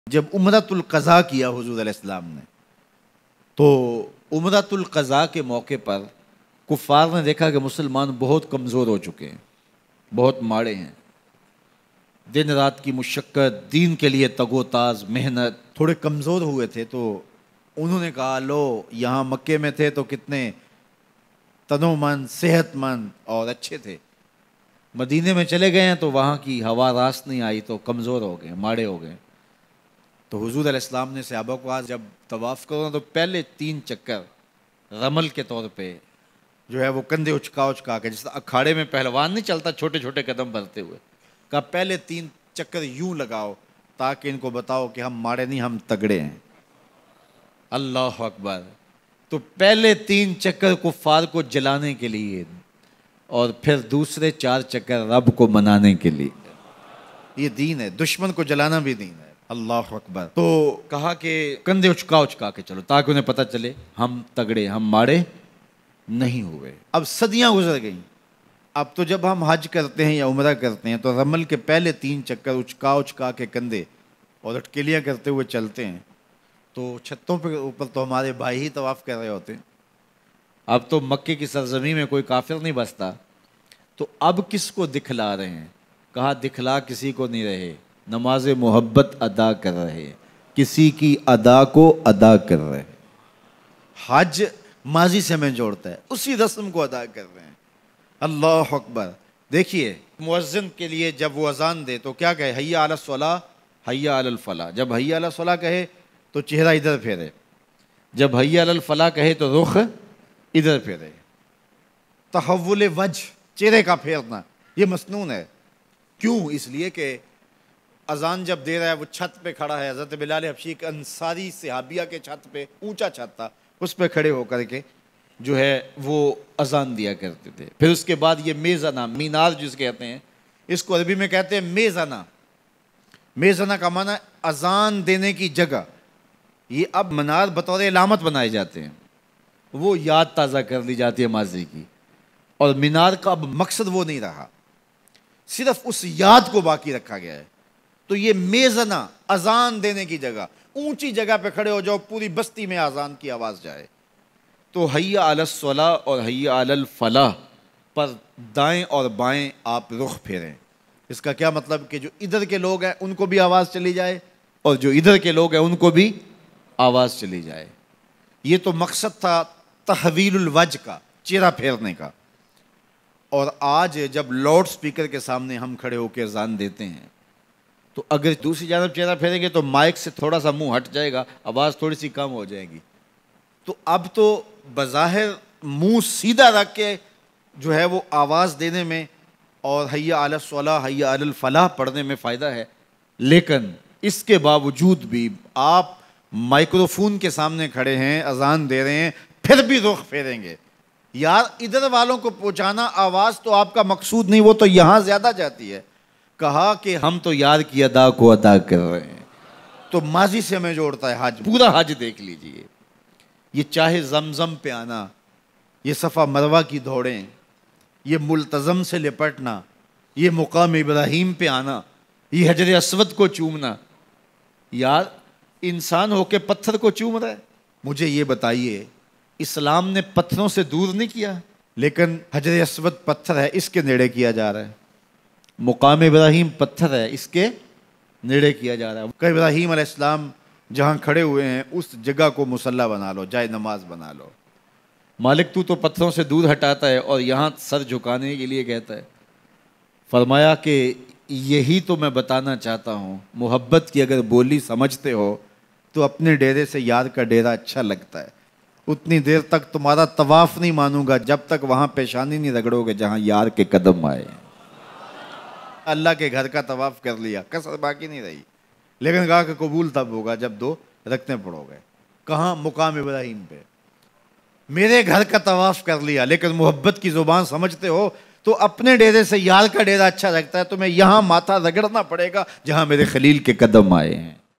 جب عمرۃ القضاء کیا حضور علیہ السلام نے تو عمرۃ القضاء کے موقع پر کفار نے دیکھا کہ مسلمان بہت کمزور ہو چکے ہیں، بہت ماڑے ہیں، دن رات کی مشقت، دین کے لیے تگ و تاز، محنت، تھوڑے کمزور ہوئے تھے۔ تو انہوں نے کہا لو یہاں مکے میں تھے تو کتنے تنو مند، صحت مند اور اچھے تھے، مدینے میں چلے گئے ہیں تو وہاں کی ہوا راست نہیں آئی تو کمزور ہو گئے، ماڑے ہو گئے۔ تو حضور علیہ السلام نے صحابہ کو آج جب طواف کرو تو پہلے 3 چکر رمل کے طور پہ جو ہے وہ کندھے اچکا کے، جس اکھاڑے میں پہلوان نہیں چلتا چھوٹے چھوٹے قدم بھرتے ہوئے، کہا پہلے 3 چکر یوں لگاؤ تاکہ ان کو بتاؤ کہ ہم ماڑے نہیں، ہم تگڑے ہیں۔ اللہ اکبر۔ تو پہلے 3 چکر کفار کو جلانے کے لیے اور پھر دوسرے 4 چکر رب کو منانے کے لیے۔ یہ دین ہے، دشمن کو جلانا بھی دین ہے۔ اللہ اکبر۔ تو کہا کہ کندھے اچکا کے چلو تاکہ انہیں پتہ چلے ہم تگڑے، ہم ماڑے نہیں ہوئے۔ اب صدیاں گزر گئیں، اب تو جب ہم حج کرتے ہیں یا عمرہ کرتے ہیں تو رمل کے پہلے 3 چکر اچکا کے کندھے اور اٹکلیاں کرتے ہوئے چلتے ہیں، تو چھتوں پہ اوپر تو ہمارے بھائی ہی طواف کر رہے ہوتے ہیں۔ اب تو مکے کی سرزمین میں کوئی کافر نہیں بستا، تو اب کس کو دکھلا رہے ہیں؟ کہا دکھلا کسی کو نہیں رہے، نماز محبت ادا کر رہے، کسی کی ادا کو ادا کر رہے۔ حج ماضی سے ہمیں جوڑتا ہے، اسی رسم کو ادا کر رہے ہیں۔ اللہ اکبر۔ دیکھیے مؤذن کے لیے جب وہ اذان دے تو کیا کہے؟ حی علی الصلاۃ، حی علی الفلاح۔ جب حی علی الصلاۃ کہے تو چہرہ ادھر پھیرے، جب حی علی الفلاح کہے تو رخ ادھر پھیرے۔ تحول وجہ، چہرے کا پھیرنا، یہ مسنون ہے۔ کیوں؟ اس لیے کہ اذان جب دے رہا ہے وہ چھت پہ کھڑا ہے، حضرت بلال حبشی ایک انصاری صحابیہ کے چھت پہ، اونچا چھت تھا، اس پہ کھڑے ہو کر کے جو ہے وہ اذان دیا کرتے تھے۔ پھر اس کے بعد یہ میزانہ، مینار جس کہتے ہیں، اس کو عربی میں کہتے ہیں میزانہ۔ میزانہ کا معنی اذان دینے کی جگہ۔ یہ اب منار بطور علامت بنائے جاتے ہیں، وہ یاد تازہ کر لی جاتی ہے ماضی کی، اور مینار کا اب مقصد وہ نہیں رہا، صرف اس یاد کو باقی رکھا گیا ہے۔ تو یہ میزانہ، اذان دینے کی جگہ، اونچی جگہ پہ کھڑے ہو جاؤ، پوری بستی میں اذان کی آواز جائے۔ تو حی علی الصلاۃ اور حی علی الفلاح پر دائیں اور بائیں آپ رخ پھیریں۔ اس کا کیا مطلب کہ جو ادھر کے لوگ ہیں ان کو بھی آواز چلی جائے اور جو ادھر کے لوگ ہیں ان کو بھی آواز چلی جائے۔ یہ تو مقصد تھا تحویل الوجہ کا، چہرہ پھیرنے کا۔ اور آج جب لاؤڈ سپیکر کے سامنے ہم کھڑے ہو کے اذان دیتے ہیں تو اگر دوسری جانب چہرہ پھیریں گے تو مائک سے تھوڑا سا منہ ہٹ جائے گا، آواز تھوڑی سی کم ہو جائے گی۔ تو اب تو بظاہر منہ سیدھا رکھ کے جو ہے وہ آواز دینے میں اور حی علی الصلاۃ، حی علی الفلاح پڑھنے میں فائدہ ہے، لیکن اس کے باوجود بھی آپ مائکروفون کے سامنے کھڑے ہیں، اذان دے رہے ہیں، پھر بھی رخ پھیریں گے۔ یار ادھر والوں کو پہنچانا آواز تو آپ کا مقصود نہیں، وہ تو یہاں زیادہ جاتی ہے۔ کہا کہ ہم تو یار کی ادا کو ادا کر رہے ہیں۔ تو ماضی سے ہمیں جوڑتا ہے حج، پورا حج دیکھ لیجئے۔ یہ چاہے زمزم پہ آنا، یہ صفا مروہ کی دوڑیں، یہ ملتزم سے لپٹنا، یہ مقام ابراہیم پہ آنا، یہ حجر اسود کو چومنا۔ یار انسان ہو کے پتھر کو چوم رہا ہے۔ مجھے یہ بتائیے، اسلام نے پتھروں سے دور نہیں کیا، لیکن حجر اسود پتھر ہے، اس کے نیڑے کیا جا رہا ہے۔ مقام ابراہیم پتھر ہے، اس کے نیڑے کیا جا رہا ہے۔ کہ ابراہیم علیہ السلام جہاں کھڑے ہوئے ہیں اس جگہ کو مصلی بنا لو، جائے نماز بنا لو۔ مالک تو پتھروں سے دور ہٹاتا ہے اور یہاں سر جھکانے کے لیے کہتا ہے۔ فرمایا کہ یہی تو میں بتانا چاہتا ہوں، محبت کی اگر بولی سمجھتے ہو تو اپنے ڈیرے سے یار کا ڈیرا اچھا لگتا ہے۔ اتنی دیر تک تمہارا طواف نہیں مانوں گا جب تک وہاں پیشانی نہیں رگڑو گے جہاں یار کے قدم آئے۔ اللہ کے گھر کا طواف کر لیا، کسر باقی نہیں رہی، لیکن کہا کہ قبول تب ہوگا جب 2 رکعتیں پڑھو گے۔ کہاں؟ مقام ابراہیم پہ۔ میرے گھر کا طواف کر لیا، لیکن محبت کی زبان سمجھتے ہو تو اپنے ڈیرے سے یار کا ڈیرا اچھا لگتا ہے، تمہیں یہاں ماتھا رگڑنا پڑے گا جہاں میرے خلیل کے قدم آئے ہیں۔